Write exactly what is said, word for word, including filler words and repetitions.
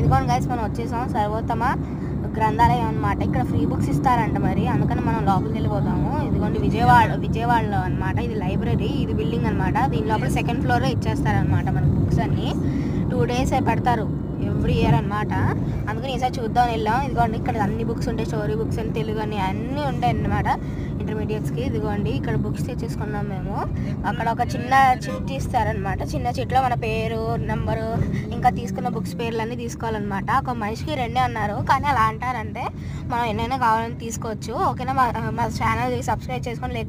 ఇదిగోండి గైస్ మనం వచ్చేసాం సర్వోత్తమ గ్రంథాలయం అనమాట. ఇక్కడ ఫ్రీ బుక్స్ ఇస్తారంట మరి, అందుకని మనం లోపలికి వెళ్ళిపోతాము. ఇదిగోండి విజయవాడ విజయవాడలో అనమాట. ఇది లైబ్రరీ, ఇది బిల్డింగ్ అనమాట. దీని లోపల సెకండ్ ఫ్లోర్లో ఇచ్చేస్తారనమాట మనకు బుక్స్ అన్ని. టూ డేస్ పెడతారు ఎవ్రీ ఇయర్ అనమాట. అందుకని ఈసారి చూద్దాం వెళ్ళాం. ఇదిగోండి ఇక్కడ అన్ని బుక్స్ ఉంటాయి, స్టోరీ బుక్స్ అని, తెలుగు అని అన్నీ ఉంటాయి అన్నమాట ఇంటర్మీడియట్స్కి. ఇదిగోండి ఇక్కడ బుక్స్ తెచ్చేసుకున్నాం మేము. అక్కడ ఒక చిన్న చిట్ ఇస్తారనమాట. చిన్న చిట్లో మన పేరు, నెంబరు, ఇంకా తీసుకున్న బుక్స్ పేర్లు అన్నీ తీసుకోవాలన్నమాట. ఒక మనిషికి రెండే అన్నారు, కానీ అలా అంటారంటే మనం ఎన్నైనా కావాలని తీసుకోవచ్చు. ఓకేనా? మా మా ఛానల్ సబ్స్క్రైబ్ చేసుకొని